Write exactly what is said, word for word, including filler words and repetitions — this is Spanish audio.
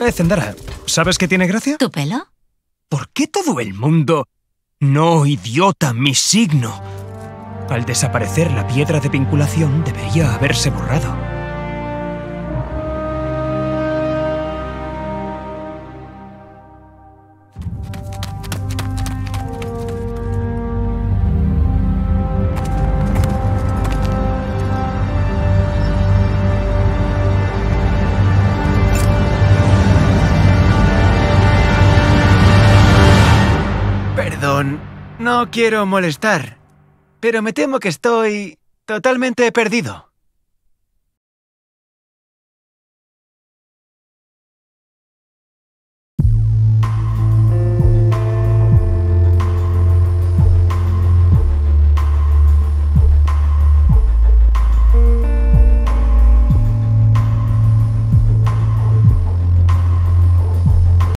Eh, Zendara, ¿sabes qué tiene gracia? ¿Tu pelo? ¿Por qué todo el mundo... No, idiota, mi signo? Al desaparecer la piedra de vinculación debería haberse borrado. Perdón, no quiero molestar, pero me temo que estoy totalmente perdido.